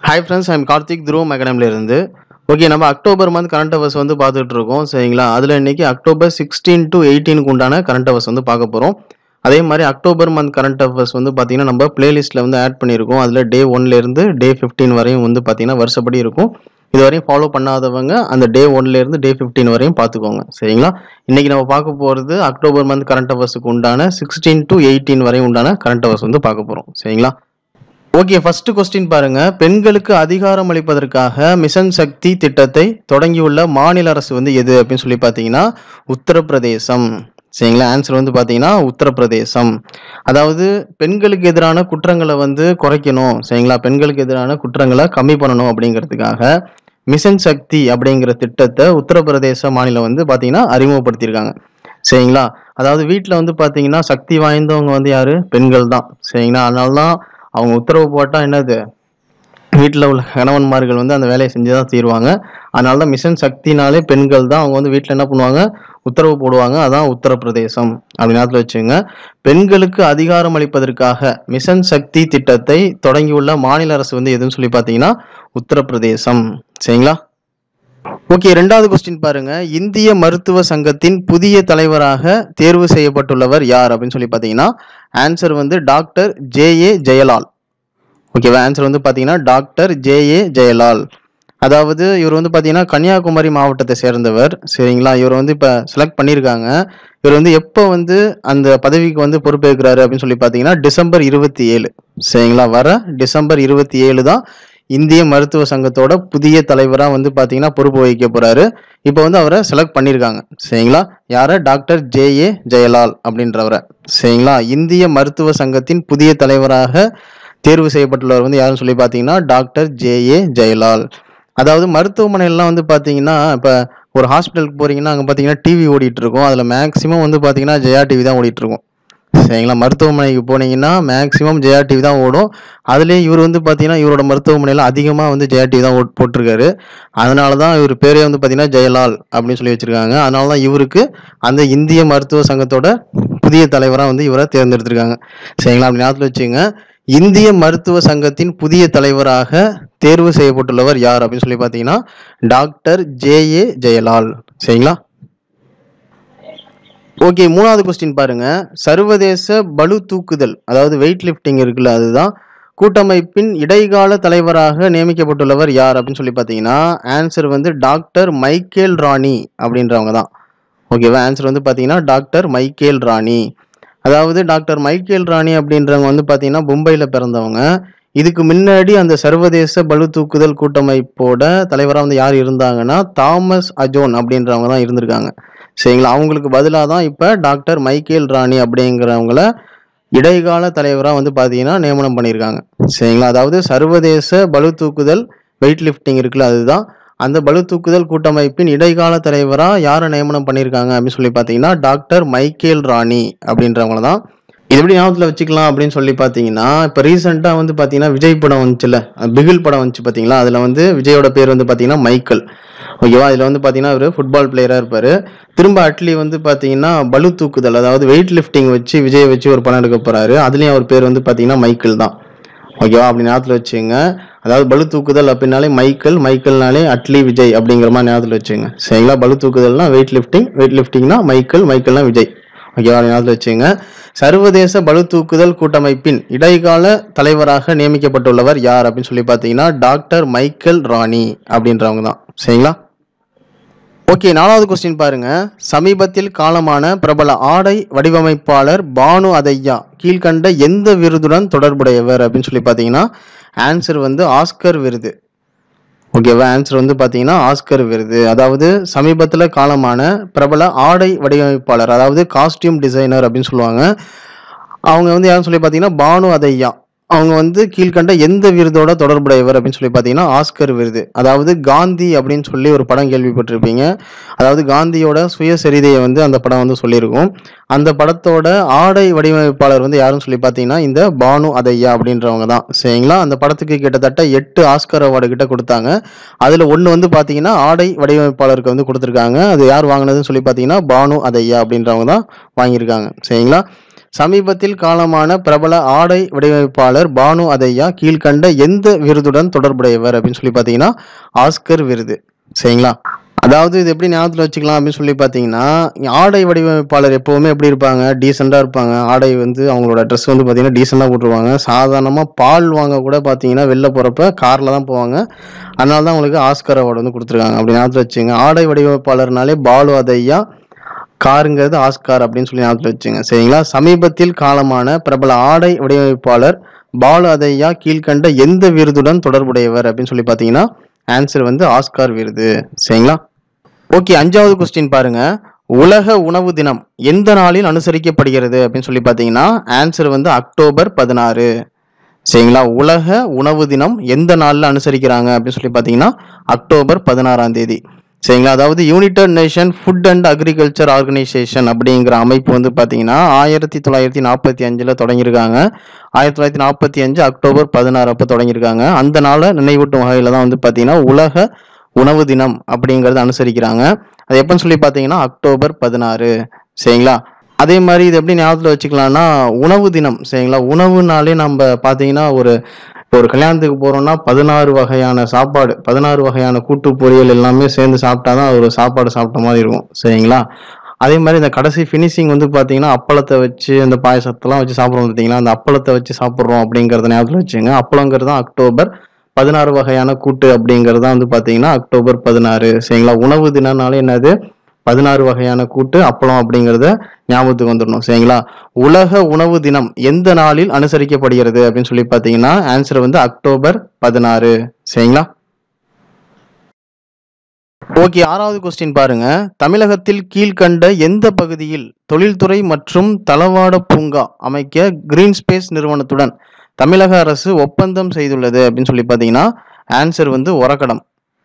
Hi friends, I'm Karthik Dhruvam அகாடமிலேருந்து. Okay, நம்ம October month current hours வந்து பார்த்துட்டு இருக்கோம். சரிங்களா? அதில் இன்னைக்கு அக்டோபர் 16 to 18க்கு உண்டான கரண்ட் அவர்ஸ் வந்து பார்க்க போகிறோம். அதே மாதிரி அக்டோபர் மந்த் கரண்ட் அவர்ஸ் வந்து பார்த்தீங்கன்னா நம்ம பிளேலிஸ்ட்டில் வந்து ஆட் பண்ணியிருக்கோம். அதில் டே 1லேருந்து டே 15 வரையும் வந்து பார்த்தீங்கன்னா வருஷப்படி இருக்கும். இது வரையும் ஃபாலோ பண்ணாதவங்க அந்த டே 1லேருந்து டே 15 வரையும் பார்த்துக்கோங்க. சரிங்களா? இன்னைக்கு நம்ம பார்க்க போகிறது அக்டோபர் மந்த் கரண்ட் அவர்ஸுக்கு உண்டான 16 to 18 வரையும் உண்டான கரண்ட் அவர்ஸ் வந்து பார்க்க போகிறோம். சரிங்களா? ஓகே, ஃபர்ஸ்ட் கொஸ்டின் பாருங்க. பெண்களுக்கு அதிகாரம் அளிப்பதற்காக மிஷன் சக்தி திட்டத்தை தொடங்கியுள்ள மாநில அரசு வந்து எது அப்படின்னு சொல்லி பார்த்தீங்கன்னா உத்தரப்பிரதேசம். சரிங்களா? ஆன்சர் வந்து பார்த்தீங்கன்னா உத்தரப்பிரதேசம். அதாவது பெண்களுக்கு எதிரான குற்றங்களை வந்து குறைக்கணும். சரிங்களா? பெண்களுக்கு எதிரான குற்றங்களை கம்மி பண்ணணும் அப்படிங்கிறதுக்காக மிஷன் சக்தி அப்படிங்கிற திட்டத்தை உத்தரப்பிரதேச மாநிலம் வந்து பார்த்தீங்கன்னா அறிமுகப்படுத்தியிருக்காங்க. சரிங்களா? அதாவது வீட்டில் வந்து பார்த்தீங்கன்னா சக்தி வாய்ந்தவங்க வந்து யாரு? பெண்கள் தான். சரிங்களா? அதனால தான் அவங்க உத்தரவு போட்டால் என்னது, வீட்டில் உள்ள கணவன்மார்கள் வந்து அந்த வேலையை செஞ்சு தான் தீருவாங்க. அதனால தான் மிஷன் சக்தினாலே பெண்கள் தான். அவங்க வந்து வீட்டில் என்ன பண்ணுவாங்க, உத்தரவு போடுவாங்க. அதான் உத்தரப்பிரதேசம் அப்படி நேரத்தில் வச்சுங்க. பெண்களுக்கு அதிகாரம் அளிப்பதற்காக மிஷன் சக்தி திட்டத்தை தொடங்கியுள்ள மாநில அரசு வந்து எதுன்னு சொல்லி பார்த்தீங்கன்னா உத்தரப்பிரதேசம். சரிங்களா? ஓகே, ரெண்டாவது கொஸ்டின் பாருங்க. இந்திய மருத்துவ சங்கத்தின் புதிய தலைவராக தேர்வு செய்யப்பட்டுள்ளவர் யார் அப்படின்னு சொல்லி பார்த்தீங்கன்னா ஆன்சர் வந்து டாக்டர் ஜே.ஏ. ஜெயலால். ஓகேவா? ஆன்சர் வந்து பார்த்தீங்கன்னா டாக்டர் ஜே.ஏ. ஜெயலால். அதாவது இவர் வந்து பார்த்தீங்கன்னா கன்னியாகுமரி மாவட்டத்தை சேர்ந்தவர். சரிங்களா? இவர் வந்து இப்போ செலக்ட் பண்ணியிருக்காங்க. இவர் வந்து எப்போ வந்து அந்த பதவிக்கு வந்து பொறுப்பேற்கிறாரு அப்படின்னு சொல்லி பார்த்தீங்கன்னா டிசம்பர் 27. சரிங்களா? வர டிசம்பர் 27 தான் இந்திய மருத்துவ சங்கத்தோட புதிய தலைவராக வந்து பார்த்தீங்கன்னா பொறுப்பு வகிக்க போறாரு. இப்போ வந்து அவரை செலக்ட் பண்ணியிருக்காங்க. சரிங்களா? யாரை? Doctor J A. ஜெயலால் அப்படின்றவரை. சரிங்களா? இந்திய மருத்துவ சங்கத்தின் புதிய தலைவராக தேர்வு செய்யப்பட்டுள்ளவர் வந்து யாருன்னு சொல்லி பார்த்தீங்கன்னா டாக்டர் ஜே.ஏ. ஜெயலால். அதாவது மருத்துவமனையெல்லாம் வந்து பார்த்தீங்கன்னா இப்போ ஒரு ஹாஸ்பிட்டலுக்கு போறீங்கன்னா அங்கே பார்த்தீங்கன்னா டிவி ஓடிட்டு இருக்கும். அதில் மேக்ஸிமம் வந்து பார்த்தீங்கன்னா ஜெயா டிவி தான் ஓடிட்டு இருக்கும். சரிங்களா? மருத்துவமனைக்கு போனீங்கன்னா மேக்ஸிமம் ஜெயா டிவி தான் ஓடும். அதுலேயே இவர் வந்து பார்த்தீங்கன்னா இவரோட மருத்துவமனையில் அதிகமாக வந்து ஜெயா டிவி தான் போட்டிருக்காரு. அதனால தான் இவர் பேரே வந்து பார்த்தீங்கன்னா ஜெயலால் அப்படின்னு சொல்லி வச்சிருக்காங்க. அதனால தான் இவருக்கு அந்த இந்திய மருத்துவ சங்கத்தோட புதிய தலைவராக வந்து இவரை தேர்ந்தெடுத்திருக்காங்க. சரிங்களா? அப்படி ஞாபகத்தில் வச்சுங்க. இந்திய மருத்துவ சங்கத்தின் புதிய தலைவராக தேர்வு செய்யப்பட்டுள்ளவர் யார் அப்படின்னு சொல்லி பார்த்தீங்கன்னா டாக்டர் ஜே.ஏ. ஜெயலால். சரிங்களா? ஓகே, மூணாவது கொஸ்டின் பாருங்க. சர்வதேச பளு தூக்குதல் அதாவது வெயிட் லிஃப்டிங் இருக்குல்ல, அதுதான் கூட்டமைப்பின் இடைக்கால தலைவராக நியமிக்கப்பட்டுள்ளவர் யார் அப்படின்னு சொல்லி பார்த்தீங்கன்னா ஆன்சர் வந்து டாக்டர் மைக்கேல் ராணி அப்படின்றவங்க தான். ஓகேவா? ஆன்சர் வந்து பார்த்தீங்கன்னா டாக்டர் மைக்கேல் ராணி. அதாவது டாக்டர் மைக்கேல் ராணி அப்படின்றவங்க வந்து பார்த்தீங்கன்னா மும்பையில் பிறந்தவங்க. இதுக்கு முன்னாடி அந்த சர்வதேச பளு தூக்குதல் கூட்டமைப்போட தலைவராக வந்து யார் இருந்தாங்கன்னா தாமஸ் அஜோன் அப்படின்றவங்க தான் இருந்திருக்காங்க. சரிங்களா? அவங்களுக்கு பதிலாக தான் இப்போ டாக்டர் மைக்கேல் ராணி அப்படிங்கிறவங்கள இடைக்கால தலைவராக வந்து பார்த்தீங்கன்னா நியமனம் பண்ணியிருக்காங்க. சரிங்களா? அதாவது சர்வதேச பளு தூக்குதல் வெயிட் லிஃப்டிங் இருக்குல்ல, அதுதான் அந்த பளு தூக்குதல் கூட்டமைப்பின் இடைக்கால தலைவராக யாரை நியமனம் பண்ணியிருக்காங்க அப்படின்னு சொல்லி பார்த்தீங்கன்னா டாக்டர் மைக்கேல் ராணி அப்படின்றவங்கள தான். இது எப்படி ஞாபகத்தில் வச்சுக்கலாம் அப்படின்னு சொல்லி பார்த்தீங்கன்னா இப்போ ரீசெண்டாக வந்து பார்த்தீங்கன்னா விஜய் படம் வந்துச்சுல்ல, பிகில் படம் வந்துச்சு பார்த்தீங்களா? அதில் வந்து விஜயோட பேர் வந்து பார்த்தீங்கன்னா மைக்கேல். ஓகேவா? இதில் வந்து பார்த்தீங்கன்னா ஒரு ஃபுட்பால் பிளேயராக இருப்பார். திரும்ப அட்லி வந்து பார்த்தீங்கன்னா பளு தூக்குதல் அதாவது வெயிட் லிஃப்டிங் வச்சு விஜயை வச்சு ஒரு படம் எடுக்க போகிறாரு. அதுலேயும் அவர் பேர் வந்து பார்த்தீங்கன்னா மைக்கேல் தான். ஓகேவா? அப்படி ஞாபகத்தில் வச்சுங்க. அதாவது பளு தூக்குதல் அப்படின்னாலே மைக்கேல்னாலே அட்லி விஜய் அப்படிங்கிற மாதிரி ஞாபகத்தில் வச்சுங்க. சரிங்களா? பளு தூக்குதல்னா வெயிட் லிஃப்டிங்னா மைக்கேல்னா விஜய். ஓகேவா? ஞாபகத்தில் வச்சுங்க. சர்வதேச பளு தூக்குதல் கூட்டமைப்பின் இடைக்கால தலைவராக நியமிக்கப்பட்டுள்ளவர் யார் அப்படின்னு சொல்லி பார்த்தீங்கன்னா டாக்டர் மைக்கேல் ராணி அப்படின்றவங்க தான். சரிங்களா? ஓகே, நாலாவது கொஸ்டின் பாருங்க. சமீபத்தில் காலமான பிரபல ஆடை வடிவமைப்பாளர் பானு அதையா கீழ்கண்ட எந்த விருதுடன் தொடர்புடையவர் அப்படின்னு சொல்லி பார்த்தீங்கன்னா ஆன்சர் வந்து ஆஸ்கர் விருது. ஓகேவா? ஆன்சர் வந்து பார்த்தீங்கன்னா ஆஸ்கர் விருது. அதாவது சமீபத்தில் காலமான பிரபல ஆடை வடிவமைப்பாளர் அதாவது காஸ்டியூம் டிசைனர் அப்படின்னு சொல்லுவாங்க. அவங்க வந்து யாருன்னு சொல்லி பார்த்தீங்கன்னா பானு அதையா. அவங்க வந்து கீழ்கண்ட எந்த விருதோட தொடர்புடையவர் அப்படின்னு சொல்லி பார்த்தீங்கன்னா ஆஸ்கர் விருது. அதாவது காந்தி அப்படின்னு சொல்லி ஒரு படம் கேள்விப்பட்டிருப்பீங்க. அதாவது காந்தியோட சுயசரிதையை வந்து அந்த படம் வந்து சொல்லியிருக்கும். அந்த படத்தோட ஆடை வடிவமைப்பாளர் வந்து யாருன்னு சொல்லி பார்த்தீங்கன்னா இந்த பானு அதையா அப்படின்றவங்க தான். சரிங்களா? அந்த படத்துக்கு கிட்டத்தட்ட 8 ஆஸ்கர் அவார்டு கிட்ட கொடுத்தாங்க. அதில் ஒன்று வந்து பார்த்தீங்கன்னா ஆடை வடிவமைப்பாளருக்கு வந்து கொடுத்துருக்காங்க. அது யார் வாங்கினதுன்னு சொல்லி பார்த்தீங்கன்னா பானு அதையா அப்படின்றவங்க தான் வாங்கியிருக்காங்க. சரிங்களா? சமீபத்தில் காலமான பிரபல ஆடை வடிவமைப்பாளர் பானு அதையா கீழ்கண்ட எந்த விருதுடன் தொடர்புடையவர் அப்படின்னு சொல்லி பார்த்தீங்கன்னா ஆஸ்கர் விருது. சரிங்களா? அதாவது இது எப்படி ஞாபகத்தில் வச்சுக்கலாம் அப்படின்னு சொல்லி பார்த்தீங்கன்னா, ஆடை வடிவமைப்பாளர் எப்போவுமே எப்படி இருப்பாங்க, டீசெண்டாக இருப்பாங்க. ஆடை வந்து அவங்களோட ட்ரெஸ் வந்து பார்த்தீங்கன்னா டீசெண்டாக போட்டுருவாங்க. சாதாரணமாக பால் வாங்க கூட பார்த்தீங்கன்னா வெளில போகிறப்ப காரில் தான் போவாங்க. அதனால தான் அவங்களுக்கு ஆஸ்கர் அவார்டு வந்து கொடுத்துருக்காங்க. அப்படி ஞாபகத்தில் வச்சுங்க. ஆடை வடிவமைப்பாளர்னாலே பாலு அதையா, காருங்கிறது ஆஸ்கார் அப்படின்னு சொல்லி ஞாபகத்தில் வச்சுங்க. சரிங்களா? சமீபத்தில் காலமான பிரபல ஆடை வடிவமைப்பாளர் பாலு அதையா கீழ்கண்ட எந்த விருதுடன் தொடர்புடையவர் அப்படின்னு சொல்லி பார்த்தீங்கன்னா ஆன்சர் வந்து ஆஸ்கார் விருது. சரிங்களா? ஓகே, 5வது கொஸ்டின் பாருங்க. உலக உணவு தினம் எந்த நாளில் அனுசரிக்கப்படுகிறது அப்படின்னு சொல்லி பார்த்தீங்கன்னா ஆன்சர் வந்து அக்டோபர் 16. சரிங்களா? உலக உணவு தினம் எந்த நாளில் அனுசரிக்கிறாங்க அப்படின்னு சொல்லி பார்த்தீங்கன்னா அக்டோபர் 16ஆம் தேதி. சரிங்களா? அதாவது united nation food and agriculture organisation அப்படிங்கிற அமைப்பு வந்து பார்த்தீங்கன்னா 1945 தொடங்கியிருக்காங்க. 1945 அக்டோபர் 16 அப்போ தொடங்கியிருக்காங்க. அந்த நாளை நினைவூட்டும் வகையில் தான் வந்து பார்த்தீங்கன்னா உலக உணவு தினம் அப்படிங்கிறத அனுசரிக்கிறாங்க. அது எப்போன்னு சொல்லி பார்த்தீங்கன்னா அக்டோபர் 16. சரிங்களா? அதே மாதிரி இது எப்படி ஞாபகத்தில் வச்சுக்கலாம்னா உணவு தினம். சரிங்களா? உணவுனாலே நம்ம பார்த்தீங்கன்னா ஒரு கல்யாணத்துக்கு போகிறோம்னா 16 வகையான சாப்பாடு, 16 வகையான கூட்டு பொரியல் எல்லாமே சேர்ந்து சாப்பிட்டா தான் ஒரு சாப்பாடு சாப்பிட்ட மாதிரி இருக்கும். சரிங்களா? அதே மாதிரி இந்த கடைசி ஃபினிஷிங் வந்து பார்த்தீங்கன்னா அப்பளத்தை வச்சு அந்த பாயசத்தெல்லாம் வச்சு சாப்பிட்றோம் பார்த்தீங்களா, அந்த அப்பளத்தை வச்சு சாப்பிட்றோம் அப்படிங்கிறத ஞாபகத்தில் வச்சுங்க. அப்பளங்கிறது தான் அக்டோபர் 16 வகையான கூட்டு அப்படிங்கிறது தான் வந்து பார்த்தீங்கன்னா அக்டோபர் 16. சரிங்களா? உணவு தினம்னாலே என்னது, 16 வகையான கூட்டு அப்பளம் அப்படிங்கிறத ஞாபகத்துக்கு வந்துடணும். சரிங்களா? உலக உணவு தினம் எந்த நாளில் அனுசரிக்கப்படுகிறது அப்படின்னு சொல்லி பார்த்தீங்கன்னா ஆன்சர் வந்து அக்டோபர் 16. சரிங்களா? ஓகே, 6வது கொஸ்டின் பாருங்க. தமிழகத்தில் கீழ்கண்ட எந்த பகுதியில் தொழில்துறை மற்றும் தளவாட பூங்கா அமைக்க கிரீன் ஸ்பேஸ் நிறுவனத்துடன் தமிழக அரசு ஒப்பந்தம் செய்துள்ளது அப்படின்னு சொல்லி பார்த்தீங்கன்னா ஆன்சர் வந்து ஒரகடம்.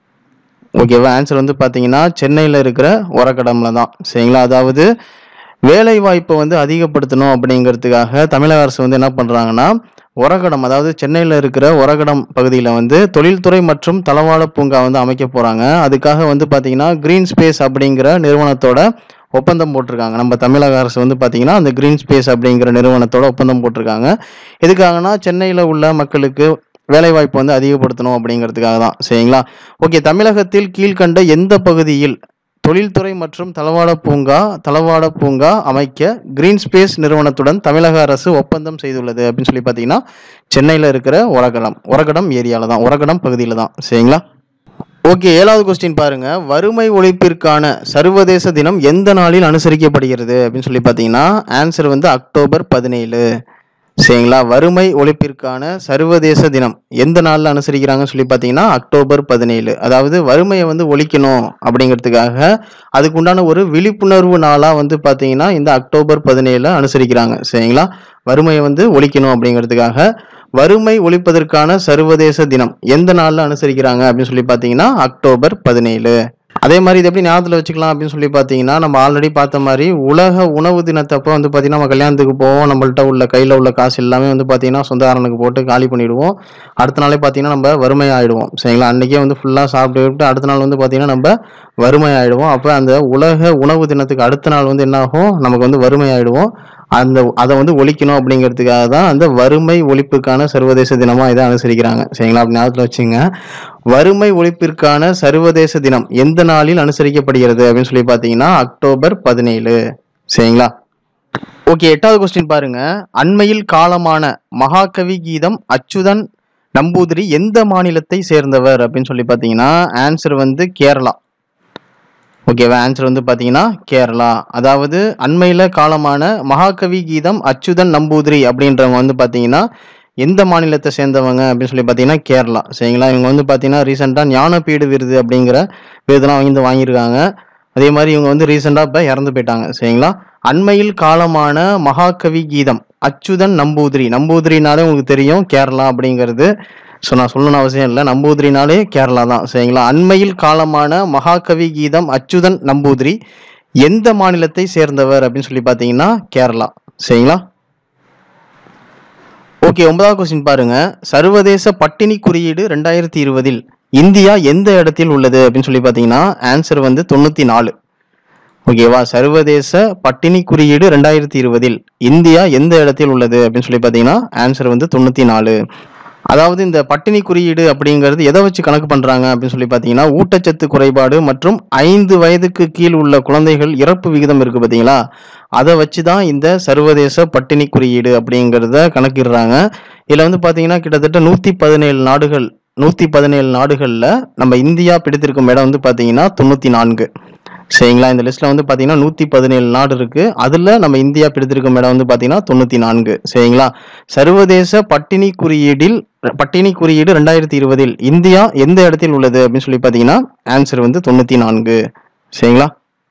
ஓகேவா? ஆன்சர் வந்து பார்த்தீங்கன்னா சென்னையில் இருக்கிற ஒரகடம்ல தான். சரிங்களா? அதாவது வேலை வாய்ப்பை வந்து அதிகப்படுத்தணும் அப்படிங்கிறதுக்காக தமிழக அரசு வந்து என்ன பண்ணுறாங்கன்னா ஒரகடம், அதாவது சென்னையில் இருக்கிற ஒரகடம் பகுதியில் வந்து தொழில்துறை மற்றும் தளவாட பூங்கா வந்து அமைக்க போகிறாங்க. அதுக்காக வந்து பார்த்தீங்கன்னா கிரீன் ஸ்பேஸ் அப்படிங்கிற நிறுவனத்தோட ஒப்பந்தம் போட்டிருக்காங்க. நம்ம தமிழக அரசு வந்து பார்த்தீங்கன்னா அந்த கிரீன் ஸ்பேஸ் அப்படிங்கிற நிறுவனத்தோட ஒப்பந்தம் போட்டிருக்காங்க. எதுக்காகனா சென்னையில் உள்ள மக்களுக்கு வேலைவாய்ப்பு வந்து அதிகப்படுத்தணும் அப்படிங்கிறதுக்காக தான். சரிங்களா? ஓகே, தமிழகத்தில் கீழ்கண்ட எந்த பகுதியில் தொழில்துறை மற்றும் தளவாட பூங்கா அமைக்க கிரீன் ஸ்பேஸ் நிறுவனத்துடன் தமிழக அரசு ஒப்பந்தம் செய்துள்ளது அப்படின்னு சொல்லி பார்த்தீங்கன்னா சென்னையில் இருக்கிற ஒரகடம் ஏரியாவில் தான், ஒரகடம் பகுதியில் தான். சரிங்களா? ஓகே, 7வது கொஸ்டின் பாருங்க. வறுமை ஒழிப்பிற்கான சர்வதேச தினம் எந்த நாளில் அனுசரிக்கப்படுகிறது அப்படின்னு சொல்லி பார்த்தீங்கன்னா ஆன்சர் வந்து அக்டோபர் 17. சரிங்களா? வறுமை ஒழிப்பிற்கான சர்வதேச தினம் எந்த நாளில் அனுசரிக்கிறாங்கன்னு சொல்லி பார்த்தீங்கன்னா அக்டோபர் 17. அதாவது வறுமையை வந்து ஒழிக்கணும் அப்படிங்கிறதுக்காக அதுக்கு உண்டான ஒரு விழிப்புணர்வு நாளாக வந்து பார்த்தீங்கன்னா இந்த அக்டோபர் 17 அனுசரிக்கிறாங்க. சரிங்களா? வறுமையை வந்து ஒழிக்கணும் அப்படிங்கிறதுக்காக வறுமை ஒழிப்பதற்கான சர்வதேச தினம் எந்த நாளில் அனுசரிக்கிறாங்க அப்படின்னு சொல்லி பார்த்தீங்கன்னா அக்டோபர் 17. அதே மாதிரி இது எப்படி ஞாபகத்தில் வச்சுக்கலாம் அப்படின்னு சொல்லி பார்த்தீங்கன்னா நம்ம ஆல்ரெடி பார்த்த மாதிரி உலக உணவு தினத்தப்போ வந்து பார்த்தீங்கன்னா நம்ம கல்யாணத்துக்கு போவோம், நம்மள்ட்ட உள்ள கையில் உள்ள காசு எல்லாமே வந்து பார்த்தீங்கன்னா சொந்தக்காரனுக்கு போட்டு காலி பண்ணிவிடுவோம். அடுத்த நாளே பார்த்தீங்கன்னா நம்ம வறுமையாயிடுவோம். சரிங்களா? அன்றைக்கே வந்து ஃபுல்லாக சாப்பிட்டு அடுத்த நாள் வந்து பார்த்தீங்கன்னா நம்ம வறுமையாயிடுவோம். அப்போ அந்த உலக உணவு தினத்துக்கு அடுத்த நாள் வந்து என்ன ஆகும், நமக்கு வந்து வறுமையாயிடுவோம். அதை வந்து ஒழிக்கணும் அப்படிங்கிறதுக்காக தான் அந்த வறுமை ஒழிப்புக்கான சர்வதேச தினமாக இதை அனுசரிக்கிறாங்க. சரிங்களா? அப்படி ஞாபகத்தில் வச்சுங்க. வறுமை ஒழிப்பிற்கான சர்வதேச தினம் எந்த நாளில் அனுசரிக்கப்படுகிறது அப்படின்னு சொல்லி பார்த்தீங்கன்னா அக்டோபர் 17. சரிங்களா? ஓகே, 8வது கொஸ்டின் பாருங்க. அண்மையில் காலமான மகாகவி கீதம் அச்சுதன் நம்பூதிரி எந்த மாநிலத்தை சேர்ந்தவர் அப்படின்னு சொல்லி பார்த்தீங்கன்னா ஆன்சர் வந்து கேரளா. ஓகேவா? ஆன்சர் வந்து பார்த்தீங்கன்னா கேரளா. அதாவது அண்மையில் காலமான மகாகவி கீதம் அச்சுதன் நம்பூதிரி அப்படின்றவங்க வந்து பார்த்தீங்கன்னா எந்த மாநிலத்தை சேர்ந்தவங்க அப்படின்னு சொல்லி பார்த்தீங்கன்னா கேரளா. சரிங்களா? இவங்க வந்து பார்த்தீங்கன்னா ரீசெண்டாக ஞானபீடு விருது அப்படிங்கிற விருதுலாம் வாங்கியிருக்காங்க. அதே மாதிரி இவங்க வந்து ரீசெண்டாக இப்போ இறந்து போயிட்டாங்க. சரிங்களா? அண்மையில் காலமான மகாகவி கீதம் அச்சுதன் நம்பூதிரினாலே உங்களுக்கு தெரியும் கேரளா அப்படிங்கிறது. ஸோ நான் சொல்லணும்னு அவசியம் இல்லை, நம்பூதிரினாலே கேரளா தான். சரிங்களா? அண்மையில் காலமான மகாகவி கீதம் அச்சுதன் நம்பூதிரி எந்த மாநிலத்தை சேர்ந்தவர் அப்படின்னு சொல்லி பார்த்தீங்கன்னா கேரளா. சரிங்களா? ஓகே, 9வது கொஸ்டின் பாருங்க. சர்வதேச பட்டினி குறியீடு 2020 இந்தியா எந்த இடத்தில் உள்ளது அப்படின்னு சொல்லி பார்த்தீங்கன்னா ஆன்சர் வந்து 94. ஓகேவா? சர்வதேச பட்டினி குறியீடு 2020 இந்தியா எந்த இடத்தில் உள்ளது அப்படின்னு சொல்லி பார்த்தீங்கன்னா ஆன்சர் வந்து 94. அதாவது இந்த பட்டினி குறியீடு அப்படிங்கிறது எதை வச்சு கணக்கு பண்றாங்க அப்படின்னு சொல்லி பார்த்தீங்கன்னா ஊட்டச்சத்து குறைபாடு மற்றும் 5 வயதுக்கு கீழ் உள்ள குழந்தைகள் இறப்பு விகிதம் இருக்கு பார்த்தீங்களா, அதை வச்சு தான் இந்த சர்வதேச பட்டினி குறியீடு அப்படிங்கிறத கணக்கிடுறாங்க. இதில் வந்து பார்த்தீங்கன்னா கிட்டத்தட்ட 117 நாடுகளில் நம்ம இந்தியா பிடித்திருக்கும் இடம் வந்து பார்த்தீங்கன்னா 94. சரிங்களா? இந்த லிஸ்ட்ல வந்து பார்த்தீங்கன்னா 117 நாடு இருக்கு. அதுல நம்ம இந்தியா பிடித்திருக்கும் இடம் வந்து பார்த்தீங்கன்னா 94. சரிங்களா? சர்வதேச பட்டினி குறியீடு 2020 இந்தியா எந்த இடத்தில் உள்ளது அப்படின்னு சொல்லி பார்த்தீங்கன்னா ஆன்சர் வந்து 94. சரிங்களா?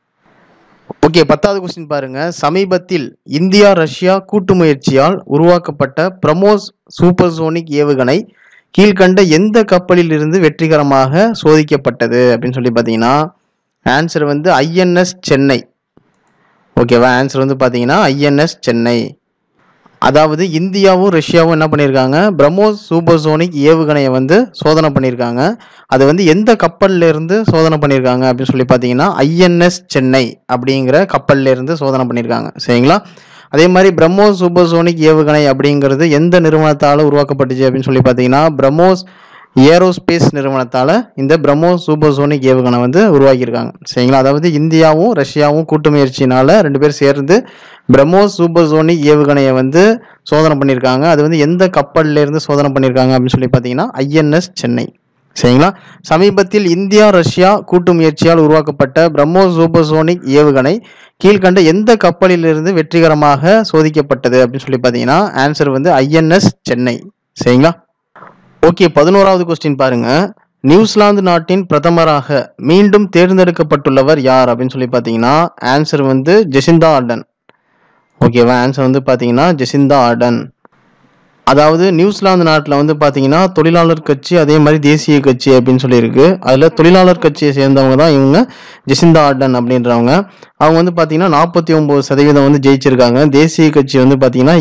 ஓகே, 10வது கொஸ்டின் பாருங்க. சமீபத்தில் இந்தியா ரஷ்யா கூட்டு முயற்சியால் உருவாக்கப்பட்ட பிரமோஸ் சூப்பர்சோனிக் ஏவுகணை கீழ்கண்ட எந்த கப்பலில் இருந்து வெற்றிகரமாக சோதிக்கப்பட்டது அப்படின்னு சொல்லி பார்த்தீங்கன்னா ஆன்சர் வந்து ஐஎன்எஸ் சென்னை. ஓகேவா? ஆன்சர் வந்து பார்த்தீங்கன்னா ஐஎன்எஸ் சென்னை. அதாவது இந்தியாவும் ரஷ்யாவும் என்ன பண்ணியிருக்காங்க, பிரம்மோஸ் சூப்பர்சோனிக் ஏவுகணையை வந்து சோதனை பண்ணியிருக்காங்க. அது வந்து எந்த கப்பல்ல இருந்து சோதனை பண்ணியிருக்காங்க அப்படின்னு சொல்லி பார்த்தீங்கன்னா ஐஎன்எஸ் சென்னை அப்படிங்கிற கப்பல்ல இருந்து சோதனை பண்ணியிருக்காங்க. சரிங்களா? அதே மாதிரி பிரம்மோஸ் சூப்பர்சோனிக் ஏவுகணை அப்படிங்கிறது எந்த நிறுவனத்தால் உருவாக்கப்பட்டுச்சு அப்படின்னு சொல்லி பார்த்தீங்கன்னா பிரம்மோஸ் ஏரோஸ்பேஸ் நிறுவனத்தால் இந்த பிரம்மோஸ் சூப்பர்சோனிக் ஏவுகணை வந்து உருவாக்கியிருக்காங்க. சரிங்களா? அதாவது இந்தியாவும் ரஷ்யாவும் கூட்டு முயற்சினால 2 பேர் சேர்ந்து பிரம்மோஸ் சூப்பர்சோனிக் ஏவுகணையை வந்து சோதனை பண்ணியிருக்காங்க. அது வந்து எந்த கப்பல்ல இருந்து சோதனை பண்ணியிருக்காங்க அப்படின்னு சொல்லி பார்த்தீங்கன்னா ஐஎன்எஸ் சென்னை. சரிங்களா? சமீபத்தில் இந்தியா ரஷ்யா கூட்டு முயற்சியால் உருவாக்கப்பட்ட பிரம்மோஸ் சூப்பர்சோனிக் ஏவுகணை கீழ்கண்ட எந்த கப்பலில் இருந்து வெற்றிகரமாக சோதிக்கப்பட்டது அப்படின்னு சொல்லி பார்த்தீங்கன்னா ஆன்சர் வந்து ஐஎன்எஸ் சென்னை. சரிங்களா? ஓகே, 11வது கொஸ்டின் பாருங்க. நியூசிலாந்து நாட்டின் பிரதமராக மீண்டும் தேர்ந்தெடுக்கப்பட்டுள்ளவர் யார் அப்படின்னு சொல்லி பார்த்தீங்கன்னா ஆன்சர் வந்து ஜெசிந்தா ஆர்டன். ஓகேவா? ஆன்சர் வந்து பார்த்தீங்கன்னா ஜெசிந்தா ஆர்டன். அதாவது நியூசிலாந்து நாட்டில் வந்து பார்த்தீங்கன்னா தொழிலாளர் கட்சி அதே மாதிரி தேசிய கட்சி அப்படின்னு சொல்லியிருக்கு. அதில் தொழிலாளர் கட்சியை சேர்ந்தவங்க தான் இவங்க ஜெசிந்தா ஆர்டன் அப்படின்றவங்க. அவங்க வந்து பார்த்தீங்கன்னா 49% வந்து ஜெயிச்சிருக்காங்க. தேசிய கட்சி வந்து பார்த்தீங்கன்னா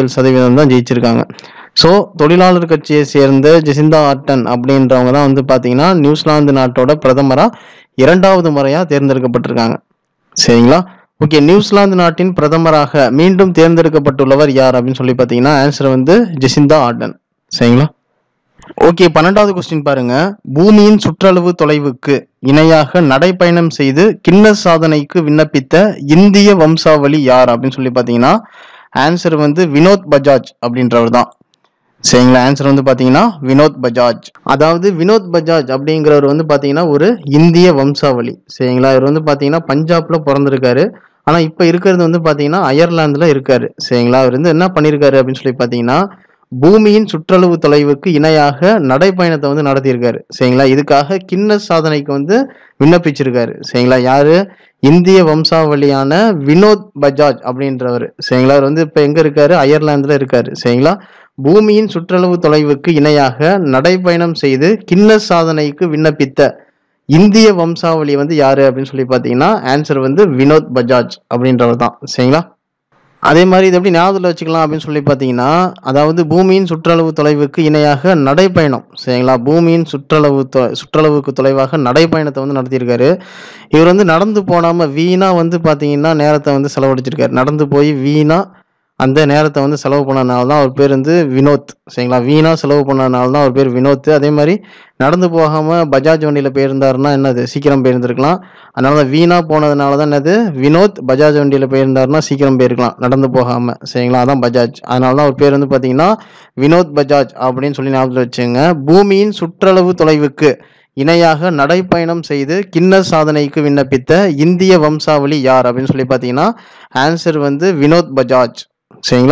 27% தான் ஜெயிச்சிருக்காங்க. ஸோ தொழிலாளர் கட்சியை சேர்ந்த ஜெசிந்தா ஆர்டன் அப்படின்றவங்க தான் வந்து பார்த்தீங்கன்னா நியூசிலாந்து நாட்டோட பிரதமராக 2வது முறையாக தேர்ந்தெடுக்கப்பட்டிருக்காங்க. சரிங்களா? ஓகே, நியூசிலாந்து நாட்டின் பிரதமராக மீண்டும் தேர்ந்தெடுக்கப்பட்டுள்ளவர் யார் அப்படின்னு சொல்லி பார்த்தீங்கன்னா ஆன்சர் வந்து ஜெசிந்தா ஆர்டன். சரிங்களா? ஓகே, 12வது கொஸ்டின் பாருங்க. பூமியின் சுற்றளவு தொலைவுக்கு இணையாக நடைப்பயணம் செய்து கின்னஸ் சாதனைக்கு விண்ணப்பித்த இந்திய வம்சாவளி யார் அப்படின்னு சொல்லி பார்த்தீங்கன்னா ஆன்சர் வந்து வினோத் பஜாஜ் அப்படின்றவர் தான். சரிங்களா? ஆன்சர் வந்து பார்த்தீங்கன்னா வினோத் பஜாஜ். அதாவது வினோத் பஜாஜ் அப்படிங்கிறவர் வந்து பார்த்தீங்கன்னா ஒரு இந்திய வம்சாவளி. சரிங்களா? இவர் வந்து பார்த்தீங்கன்னா பஞ்சாப்ல பிறந்திருக்காரு. ஆனால் இப்போ இருக்கிறது வந்து பார்த்தீங்கன்னா அயர்லாந்தில் இருக்காரு. சரிங்களா? அவர் வந்து என்ன பண்ணியிருக்காரு அப்படின்னு சொல்லி பார்த்தீங்கன்னா பூமியின் சுற்றளவு தொலைவுக்கு இணையாக நடைப்பயணத்தை வந்து நடத்தியிருக்காரு. சரிங்களா? இதுக்காக கின்னஸ் சாதனைக்கு வந்து விண்ணப்பிச்சிருக்காரு. சரிங்களா? யாரு? இந்திய வம்சாவளியான வினோத் பஜாஜ் அப்படின்றவர். சரிங்களா? அவர் வந்து இப்போ எங்க இருக்காரு? அயர்லாந்துல இருக்காரு. சரிங்களா? பூமியின் சுற்றளவு தொலைவுக்கு இணையாக நடைப்பயணம் செய்து கின்னஸ் சாதனைக்கு விண்ணப்பித்த இந்திய வம்சாவளி வந்து யாரு அப்படின்னு சொல்லி பார்த்தீங்கன்னா ஆன்சர் வந்து வினோத் பஜாஜ் அப்படின்றவர் தான். சரிங்களா? அதே மாதிரி இது எப்படி ஞாபகத்தில் வச்சுக்கலாம் அப்படின்னு சொல்லி பார்த்தீங்கன்னா அதாவது பூமியின் சுற்றளவு தொலைவுக்கு இணையாக நடைப்பயணம். சரிங்களா? பூமியின் சுற்றளவுக்கு தொலைவாக நடைப்பயணத்தை வந்து நடத்தியிருக்காரு. இவர் வந்து நடந்து போனாமல் வீணா வந்து பார்த்தீங்கன்னா நேரத்தை வந்து செலவழிச்சிருக்காரு. நடந்து போய் வீணா அந்த நேரத்தை வந்து செலவு பண்ணனால தான் அவர் பேர் வந்து வினோத். சரிங்களா? வீணா செலவு பண்ணனால தான் அவர் பேர் வினோத். அதே மாதிரி நடந்து போகாமல் பஜாஜ் வண்டியில் போயிருந்தாருன்னா என்னது சீக்கிரம் போயிருந்துருக்கலாம். அதனால தான் வீணா போனதுனால தான் என்னது வினோத். பஜாஜ் வண்டியில் போயிருந்தாருன்னா சீக்கிரம் போயிருக்கலாம் நடந்து போகாமல். சரிங்களா? அதான் பஜாஜ். அதனால தான் அவர் பேர் வந்து பார்த்தீங்கன்னா வினோத் பஜாஜ் அப்படின்னு சொல்லி ஞாபகத்தில் வச்சுங்க. பூமியின் சுற்றளவு தொலைவுக்கு இணையாக நடைப்பயணம் செய்து கின்னஸ் சாதனைக்கு விண்ணப்பித்த இந்திய வம்சாவளி யார் அப்படின்னு சொல்லி பார்த்தீங்கன்னா ஆன்சர் வந்து வினோத் பஜாஜ். சரிங்களா?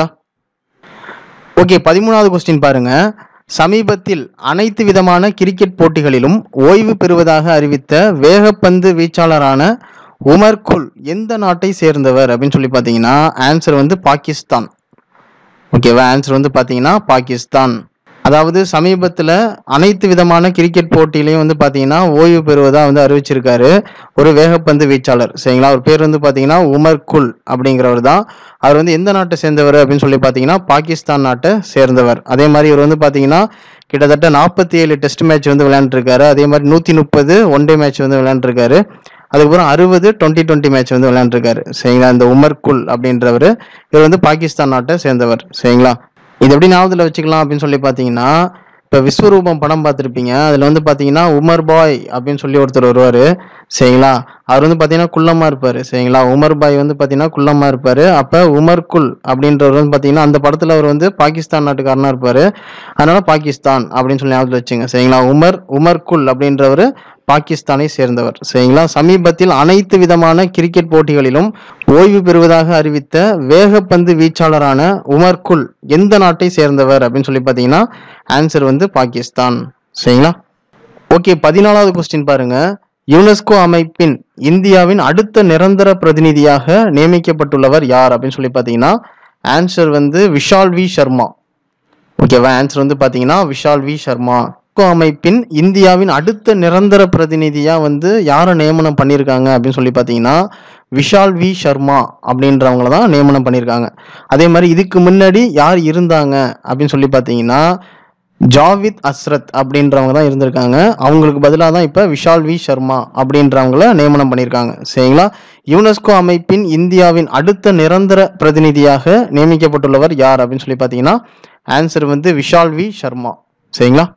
ஓகே, 13வது கொஸ்டின் பாருங்க. சமீபத்தில் அனைத்து விதமான கிரிக்கெட் போட்டிகளிலும் ஓய்வு பெறுவதாக அறிவித்த வேகப்பந்து வீச்சாளரான உமர் குல் எந்த நாட்டை சேர்ந்தவர் அப்படின்னு சொல்லி பார்த்தீங்கன்னா ஆன்சர் வந்து பாகிஸ்தான். ஓகேவா? ஆன்சர் வந்து பார்த்தீங்கன்னா பாகிஸ்தான். அதாவது சமீபத்தில் அனைத்து விதமான கிரிக்கெட் போட்டியிலையும் வந்து பார்த்தீங்கன்னா ஓய்வு பெறுவதாக வந்து அறிவிச்சிருக்காரு ஒரு வேகப்பந்து வீச்சாளர். சரிங்களா? அவர் பேர் வந்து பார்த்தீங்கன்னா உமர் குல் அப்படிங்கிறவர் தான். அவர் வந்து எந்த நாட்டை சேர்ந்தவர் அப்படின்னு சொல்லி பார்த்தீங்கன்னா பாகிஸ்தான் நாட்டை சேர்ந்தவர். அதே மாதிரி இவர் வந்து பார்த்தீங்கன்னா கிட்டத்தட்ட 47 டெஸ்ட் மேட்ச் வந்து விளையாண்டுருக்காரு. அதே மாதிரி 130 ஒன் டே மேட்ச் வந்து விளையாண்டுருக்காரு. அதுக்கப்புறம் 60 2020 மேட்ச் வந்து விளையாண்டுருக்காரு. சரிங்களா. இந்த உமர் குல் அப்படின்றவர், இவர் வந்து பாகிஸ்தான் நாட்டை சேர்ந்தவர். சரிங்களா. இது எப்படி ஞாபகத்தில் வச்சுக்கலாம் அப்படின்னு சொல்லி பார்த்தீங்கன்னா, இப்போ விஸ்வரூபம் படம் பார்த்துருப்பீங்க. அதில் வந்து பார்த்தீங்கன்னா உமர் பாய் அப்படின்னு சொல்லி ஒருத்தர் வருவார். சரிங்களா. அவர் வந்து பார்த்தீங்கன்னா குள்ளமாக இருப்பார். சரிங்களா. உமர் பாய் வந்து பார்த்தீங்கன்னா குள்ளமாக இருப்பார். அப்போ உமர் குல் அப்படின்றவர் வந்து பார்த்தீங்கன்னா அந்த படத்தில் அவர் வந்து பாகிஸ்தான் நாட்டுக்காரனாக இருப்பார். அதனால பாகிஸ்தான் அப்படின்னு சொல்லி ஞாபகத்தில் வச்சுங்க. சரிங்களா. உமர் குல் அப்படின்றவர் பாகிஸ்தானை சேர்ந்தவர். சரிங்களா. சமீபத்தில் அனைத்து விதமான கிரிக்கெட் போட்டிகளிலும் ஓய்வு பெறுவதாக அறிவித்த வேகப்பந்து வீச்சாளரான உமர் குல் எந்த நாட்டை சேர்ந்தவர் அப்படின்னு சொல்லி பார்த்தீங்கன்னா ஆன்சர் வந்து பாகிஸ்தான். சரிங்களா. ஓகே, 14வது கொஸ்டின் பாருங்க. யுனெஸ்கோ அமைப்பின் இந்தியாவின் அடுத்த நிரந்தர பிரதிநிதியாக நியமிக்கப்பட்டுள்ளவர் யார் அப்படின்னு சொல்லி பார்த்தீங்கன்னா ஆன்சர் வந்து விஷால் வி சர்மா. ஓகேவா. ஆன்சர் வந்து பார்த்தீங்கன்னா விஷால் வி சர்மா. அமைப்பின் இந்தியாவின் அடுத்த நிரந்தர பிரதிநிதியா வந்து யாரை நியமனம் பண்ணியிருக்காங்க அப்படின்னு சொல்லி பார்த்தீங்கன்னா விஷால் வி சர்மா அப்படின்றவங்கள தான் நியமனம் பண்ணியிருக்காங்க. அதே மாதிரி இதுக்கு முன்னாடி யார் இருந்தாங்க அப்படின்னு சொல்லி பார்த்தீங்கன்னா ஜாவித் அஸ்ரத் அப்படின்றவங்க தான் இருந்திருக்காங்க. அவங்களுக்கு பதிலாக தான் இப்போ விஷால் வி சர்மா அப்படின்றவங்கள நியமனம் பண்ணியிருக்காங்க. சரிங்களா. யுனெஸ்கோ அமைப்பின் இந்தியாவின் அடுத்த நிரந்தர பிரதிநிதியாக நியமிக்கப்பட்டுள்ளவர் யார் அப்படின்னு சொல்லி பார்த்தீங்கன்னா ஆன்சர் வந்து விஷால் வி சர்மா. சரிங்களா.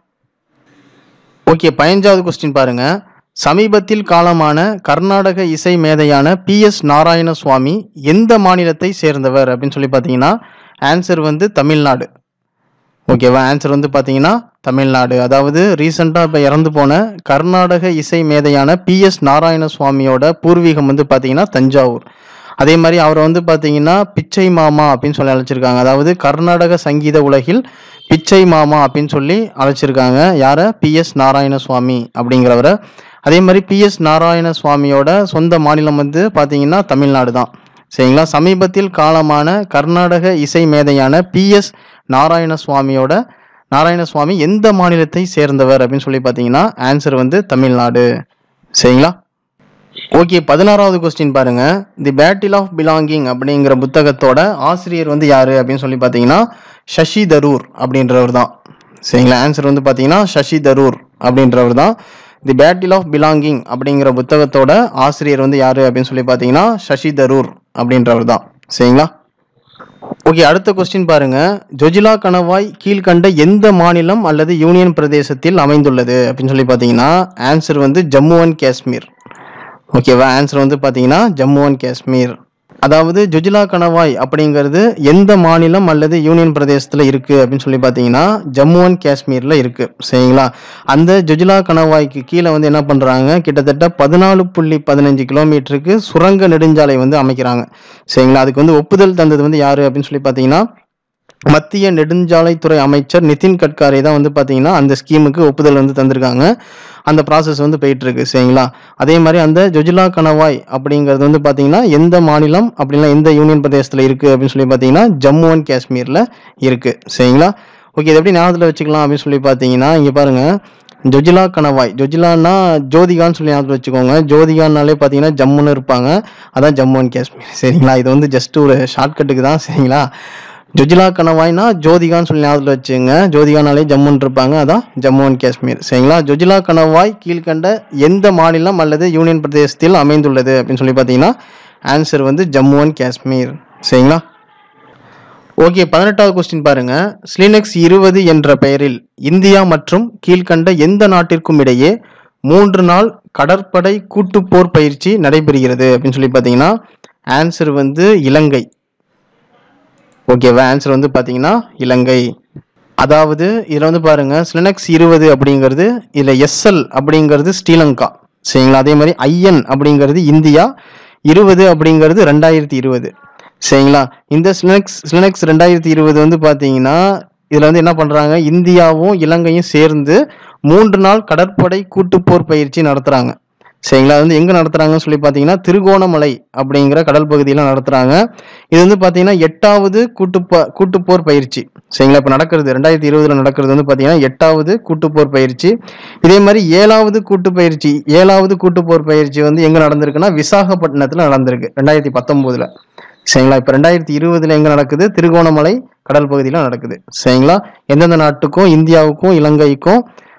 ஓகே, 15வது கொஸ்டின் பாருங்க. சமீபத்தில் காலமான கர்நாடக இசை மேதையான PS நாராயணசுவாமி எந்த மாநிலத்தை சேர்ந்தவர் அப்படின்னு சொல்லி பார்த்தீங்கன்னா ஆன்சர் வந்து தமிழ்நாடு. ஓகேவா. ஆன்சர் வந்து பார்த்தீங்கன்னா தமிழ்நாடு. அதாவது ரீசெண்டாக இப்போ இறந்து போன கர்நாடக இசை மேதையான PS நாராயணசுவாமியோட பூர்வீகம் வந்து பார்த்தீங்கன்னா தஞ்சாவூர். அதே மாதிரி அவரை வந்து பார்த்தீங்கன்னா பிச்சை மாமா அப்படின்னு சொல்லி அழைச்சிருக்காங்க. அதாவது கர்நாடக சங்கீத உலகில் பிச்சை மாமா அப்படின்னு சொல்லி அழைச்சிருக்காங்க. யாரை? PS நாராயணசுவாமி அப்படிங்கிறவரை. அதே மாதிரி PS நாராயணசுவாமியோட சொந்த மாநிலம் வந்து பார்த்தீங்கன்னா தமிழ்நாடு தான். சரிங்களா. சமீபத்தில் காலமான கர்நாடக இசை மேதையான PS நாராயணசுவாமி எந்த மாநிலத்தை சேர்ந்தவர் அப்படின்னு சொல்லி பார்த்தீங்கன்னா ஆன்சர் வந்து தமிழ்நாடு. சரிங்களா. ஓகே, 16வது கொஸ்டின் பாருங்க. தி பேட்டில் ஆஃப் பிலாங்கிங் அப்படிங்கிற புத்தகத்தோட ஆசிரியர் வந்து யாரு அப்படின்னு சொல்லி பார்த்தீங்கன்னா சசி தரூர் அப்படின்றவர் தான். சரிங்களா. ஆன்சர் வந்து பார்த்தீங்கன்னா சசி தரூர் அப்படின்றவர் தான். தி பேட்டில் ஆஃப் பிலாங்கிங் அப்படிங்கிற புத்தகத்தோட ஆசிரியர் வந்து யாரு அப்படின்னு சொல்லி பார்த்தீங்கன்னா சசி தரூர் அப்படின்றவர் தான். சரிங்களா. ஓகே, அடுத்த கொஸ்டின் பாருங்க. ஜொஜிலா கணவாய் கீழ்கண்ட எந்த மாநிலம் அல்லது யூனியன் பிரதேசத்தில் அமைந்துள்ளது அப்படின்னு சொல்லி பார்த்தீங்கன்னா ஆன்சர் வந்து ஜம்மு அண்ட் காஷ்மீர். ஓகேவா. ஆன்சர் வந்து பார்த்தீங்கன்னா ஜம்மு அண்ட் காஷ்மீர். அதாவது ஜொஜிலா கணவாய் அப்படிங்கிறது எந்த மாநிலம் அல்லது யூனியன் பிரதேசத்தில் இருக்குது அப்படின்னு சொல்லி பார்த்தீங்கன்னா ஜம்மு அண்ட் காஷ்மீரில் இருக்குது. சரிங்களா. அந்த ஜொஜிலா கணவாய்க்கு கீழே வந்து என்ன பண்ணுறாங்க, கிட்டத்தட்ட 14.15 கிலோமீட்டருக்கு சுரங்க நெடுஞ்சாலை வந்து அமைக்கிறாங்க. சரிங்களா. அதுக்கு வந்து ஒப்புதல் தந்தது வந்து யார் அப்படின்னு சொல்லி பார்த்தீங்கன்னா மத்திய நெடுஞ்சாலைத்துறை அமைச்சர் நிதின் கட்காரி தான் வந்து பார்த்தீங்கன்னா அந்த ஸ்கீமுக்கு ஒப்புதல் வந்து தந்திருக்காங்க. அந்த ப்ராசஸ் வந்து போயிட்டு இருக்கு. சரிங்களா. அதே மாதிரி அந்த ஜொஜிலா கணவாய் அப்படிங்கிறது வந்து பார்த்தீங்கன்னா எந்த மாநிலம் அப்படின்னா எந்த யூனியன் பிரதேசத்தில் இருக்குது அப்படின்னு சொல்லி பார்த்தீங்கன்னா ஜம்மு அண்ட் காஷ்மீரில் இருக்குது. சரிங்களா. ஓகே, இது எப்படி ஞாபகத்தில் வச்சுக்கலாம் அப்படின்னு சொல்லி பார்த்தீங்கன்னா இங்கே பாருங்க. ஜொஜிலா கணவாய், ஜொஜிலான்னா ஜோதிகான்னு சொல்லி ஞாபகத்தில் வச்சுக்கோங்க. ஜோதிகான்னாலே பார்த்தீங்கன்னா ஜம்முன்னு இருப்பாங்க. அதான் ஜம்மு அண்ட் காஷ்மீர். சரிங்களா. இது வந்து ஜஸ்ட் ஒரு ஷார்ட்கட்டுக்கு தான். சரிங்களா. ஜொஜிலா கணவாய்னா ஜோதிகான்னு சொல்லி ஞாபகத்தில் வச்சுங்க. ஜோதிகானாலே ஜம்முன்னு இருப்பாங்க. அதான் ஜம்மு அண்ட் காஷ்மீர். சரிங்களா. ஜொஜிலா கணவாய் கீழ்கண்ட எந்த மாநிலம் அல்லது யூனியன் பிரதேசத்தில் அமைந்துள்ளது அப்படின்னு சொல்லி பார்த்தீங்கன்னா ஆன்சர் வந்து ஜம்மு அண்ட் காஷ்மீர். சரிங்களா. ஓகே, 18வது கொஸ்டின் பாருங்க. ஸ்லினெக்ஸ் 20 என்ற பெயரில் இந்தியா மற்றும் கீழ்கண்ட எந்த நாட்டிற்கும் இடையே 3 நாள் கடற்படை கூட்டுப்போர் பயிற்சி நடைபெறுகிறது அப்படின்னு சொல்லி பார்த்தீங்கன்னா ஆன்சர் வந்து இலங்கை. ஓகேவா. ஆன்சர் வந்து பார்த்தீங்கன்னா இலங்கை. அதாவது இதில் வந்து பாருங்க ஸ்லினெக்ஸ் 20 அப்படிங்கிறது இதில் SL அப்படிங்கிறது ஸ்ரீலங்கா. சரிங்களா. அதே மாதிரி IN அப்படிங்கிறது இந்தியா, 20 அப்படிங்கிறது 2020. சரிங்களா. இந்த ஸ்லினெக்ஸ் 2020 வந்து பார்த்தீங்கன்னா இதில் வந்து என்ன பண்ணுறாங்க, இந்தியாவும் இலங்கையும் சேர்ந்து 3 நாள் கடற்படை கூட்டுப்போர் பயிற்சி நடத்துகிறாங்க. சரிங்களா. அது வந்து எங்கே நடத்துகிறாங்கன்னு சொல்லி பார்த்தீங்கன்னா திருகோணமலை அப்படிங்கிற கடல் பகுதியில் நடத்துகிறாங்க. இது வந்து பார்த்தீங்கன்னா 8வது கூட்டுப்போர் பயிற்சி. சரிங்களா. இப்போ நடக்கிறது 2020 நடக்கிறது வந்து பார்த்தீங்கன்னா 8வது கூட்டுப்போர் பயிற்சி. இதே மாதிரி 7வது கூட்டுப்போர் பயிற்சி வந்து எங்கே நடந்திருக்குன்னா விசாகப்பட்டினத்தில் நடந்திருக்கு 2019. சரிங்களா. இப்போ 2020 எங்கே நடக்குது, திருகோணமலை கடல் பகுதியில் நடக்குது. சரிங்களா. எந்தெந்த நாட்டுக்கும் இந்தியாவுக்கும் இலங்கைக்கும்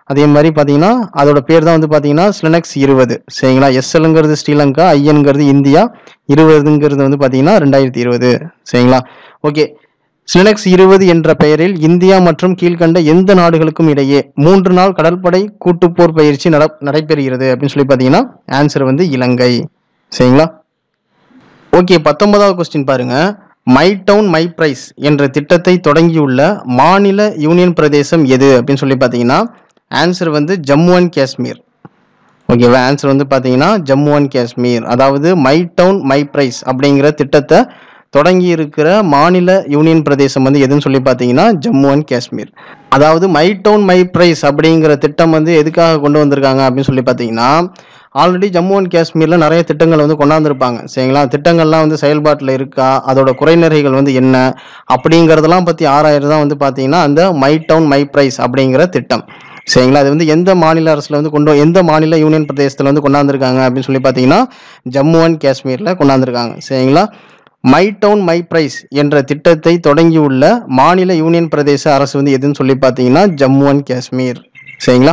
அதே மாதிரி பார்த்தீங்கன்னா அதோட பேர் தான் வந்து பார்த்தீங்கன்னா ஸ்லினக்ஸ் 20 சரிங்களா. எஸ்எல்ங்கிறது ஸ்ரீலங்கா, ஐஎன்ங்கிறது இந்தியா, 20ங்கிறது வந்து பார்த்தீங்கன்னா 2020 சரிங்களா. ஓகே, ஸ்லினக்ஸ் 20 என்ற பெயரில் இந்தியா மற்றும் கீழ்கண்ட எந்த நாடுகளுக்கும் இடையே 3 நாள் கடற்படை கூட்டுப்போர் பயிற்சி நடைபெறுகிறது அப்படின்னு சொல்லி பார்த்தீங்கன்னா ஆன்சர் வந்து இலங்கை சரிங்களா. ஓகே, 19வது கொஸ்டின் பாருங்க. மை டவுன் மை பிரைஸ் என்ற திட்டத்தை தொடங்கியுள்ள மாநில யூனியன் பிரதேசம் எது அப்படின்னு சொல்லி பார்த்தீங்கன்னா ஆன்சர் வந்து ஜம்மு அண்ட் காஷ்மீர். ஓகேவா, ஆன்சர் வந்து பார்த்தீங்கன்னா ஜம்மு அண்ட் காஷ்மீர். அதாவது மை டவுன் மை பிரைஸ் அப்படிங்கிற திட்டத்தை தொடங்கி இருக்கிற மாநில யூனியன் பிரதேசம் வந்து எதுன்னு சொல்லி பார்த்தீங்கன்னா ஜம்மு அண்ட் காஷ்மீர். அதாவது மை டவுன் மை பிரைஸ் அப்படிங்கிற திட்டம் வந்து எதுக்காக கொண்டு வந்திருக்காங்க அப்படின்னு சொல்லி பார்த்தீங்கன்னா ஆல்ரெடி ஜம்மு அண்ட் காஷ்மீரில் நிறைய திட்டங்கள் வந்து கொண்டாந்துருப்பாங்க சரிங்களா. திட்டங்கள்லாம் வந்து செயல்பாட்டில் இருக்கா, அதோட குறைநிறைகள் வந்து என்ன அப்படிங்கிறதெல்லாம் பற்றி ஆராயிறது தான் வந்து பார்த்தீங்கன்னா அந்த மை டவுன் மை பிரைஸ் அப்படிங்கிற திட்டம் சரிங்களா. அது வந்து எந்த மாநில அரசில் வந்து எந்த மாநில யூனியன் பிரதேசத்தில் வந்து கொண்டாந்துருக்காங்க அப்படின்னு சொல்லி பார்த்தீங்கன்னா ஜம்மு அண்ட் காஷ்மீரில் கொண்டாந்துருக்காங்க சரிங்களா. மை டவுன் மை பிரைஸ் என்ற திட்டத்தை தொடங்கியுள்ள மாநில யூனியன் பிரதேச அரசு வந்து எதுன்னு சொல்லி பார்த்தீங்கன்னா ஜம்மு அண்ட் காஷ்மீர் சரிங்களா.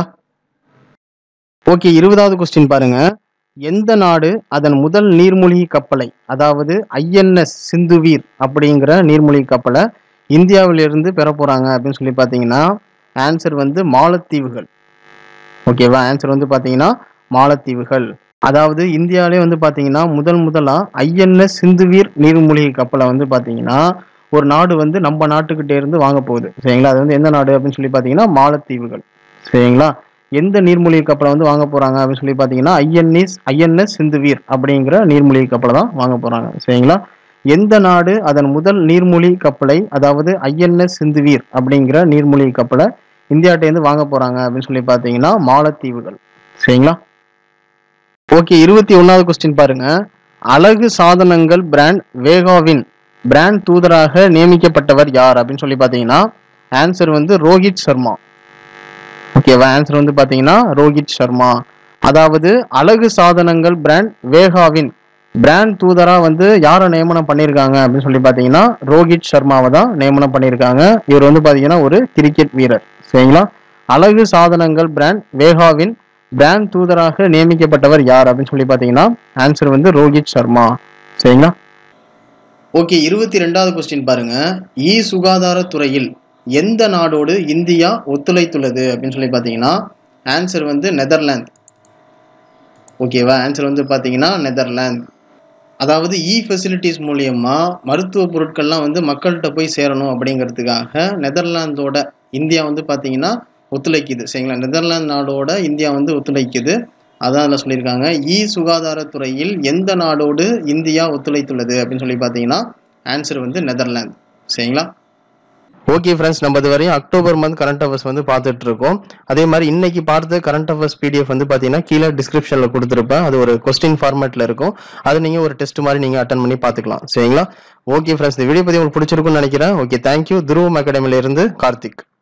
ஓகே, 20வது கொஸ்டின் பாருங்க. எந்த நாடு அதன் முதல் நீர்மூழ்கி கப்பலை அதாவது ஐஎன்எஸ் சிந்துவீர் அப்படிங்கிற நீர்மூழ்கி கப்பலை இந்தியாவிலிருந்து பெற போறாங்க அப்படின்னு சொல்லி பார்த்தீங்கன்னா ஆன்சர் வந்து மாலத்தீவுகள். ஓகேவா, ஆன்சர் வந்து பார்த்தீங்கன்னா மாலத்தீவுகள். அதாவது இந்தியாவிலே வந்து பார்த்தீங்கன்னா முதலா ஐஎன்எஸ் சிந்துவீர் நீர்மூழ்கி கப்பலை வந்து பார்த்தீங்கன்னா ஒரு நாடு வந்து நம்ம நாட்டுக்கிட்டே இருந்து வாங்க போகுது சரிங்களா. அது வந்து எந்த நாடு அப்படின்னு சொல்லி பார்த்தீங்கன்னா மாலத்தீவுகள் சரிங்களா. எந்த நீர்மூழ்கி கப்பலை வந்து வாங்க போறாங்க அப்படின்னு சொல்லி பார்த்தீங்கன்னா ஐஎன்எஸ் சிந்துவீர் அப்படிங்கிற நீர்மூழ்கி கப்பலை தான் வாங்க போறாங்க சரிங்களா. எந்த நாடு அதன் முதல் நீர்மூழ்கி கப்பலை அதாவது ஐஎன்எஸ் சிந்துவீர் அப்படிங்கிற நீர்மூழ்கி கப்பலை இந்தியாட்டேருந்து வாங்க போறாங்க அப்படின்னு சொல்லி பார்த்தீங்கன்னா மாலத்தீவுகள் சரிங்களா. ஓகே, 21வது கொஸ்டின் பாருங்க. அழகு சாதனங்கள் பிராண்ட் வேகாவின் பிராண்ட் தூதராக நியமிக்கப்பட்டவர் யார் அப்படின்னு சொல்லி பார்த்தீங்கன்னா ஆன்சர் வந்து ரோஹித் சர்மா. ஓகேவா, ஆன்சர் வந்து பார்த்தீங்கன்னா ரோஹித் சர்மா. அதாவது அழகு சாதனங்கள் பிராண்ட் வேகாவின் பிராண்ட் தூதராக வந்து யாரை நியமனம் பண்ணியிருக்காங்க அப்படின்னு சொல்லி பார்த்தீங்கன்னா ரோஹித் சர்மாவை தான் நியமனம் பண்ணியிருக்காங்க. இவர் வந்து பார்த்தீங்கன்னா ஒரு கிரிக்கெட் வீரர் சரிங்களா. அழகு சாதனங்கள் பிராண்ட் வேகாவின் பிராண்ட் தூதராக நியமிக்கப்பட்டவர் யார் அப்படின்னு சொல்லி பார்த்தீங்கன்னா ஆன்சர் வந்து ரோஹித் சர்மா சரிங்களா. ஓகே, 22வது கொஸ்டின் பாருங்க. சுகாதாரத்துறையில் எந்த நாடோடு இந்தியா ஒத்துழைத்துள்ளது அப்படின்னு சொல்லி பார்த்தீங்கன்னா ஆன்சர் வந்து நெதர்லாந்து. ஓகேவா, ஆன்சர் வந்து பார்த்தீங்கன்னா நெதர்லாந்து. அதாவது ஃபெசிலிட்டிஸ் மூலியமா மருத்துவ பொருட்கள்லாம் வந்து மக்கள்கிட்ட போய் சேரணும் அப்படிங்கிறதுக்காக நெதர்லாந்தோட இந்தியா வந்து பார்த்தீங்கன்னா ஒத்துழைக்குது சரிங்களா. நெதர்லாந்து நாடோட இந்தியா வந்து ஒத்துழைக்குது. அதான் அதில் சொல்லியிருக்காங்க சுகாதாரத்துறையில் எந்த நாடோடு இந்தியா ஒத்துழைத்துள்ளது அப்படின்னு சொல்லி பார்த்தீங்கன்னா ஆன்சர் வந்து நெதர்லாந்து சரிங்களா. ஓகே ஃப்ரெண்ட்ஸ், நம்ம இது வரையும் அக்டோபர் மந்த் கரண்ட் அஃபேர்ஸ் வந்து பார்த்துட்டு இருக்கோம். அதே மாதிரி இன்னைக்கு பார்த்த கரண்ட் அஃபேர்ஸ் பிடிஎஃப் வந்து பார்த்தீங்கன்னா கீழே டிஸ்கிரிப்ஷனில் கொடுத்துருப்பேன். அது ஒரு கொஸ்டின் ஃபார்மேட்டில் இருக்கும். அது நீங்கள் ஒரு டெஸ்ட் மாதிரி நீங்கள் அட்டன் பண்ணி பார்த்துக்கலாம் சரிங்களா. ஓகே ஃப்ரெண்ட்ஸ், இந்த வீடியோ பற்றி உங்களுக்கு பிடிச்சிருக்குன்னு நினைக்கிறேன். Okay, thank you. துருவம் அகாடமியில இருந்து கார்த்திக்.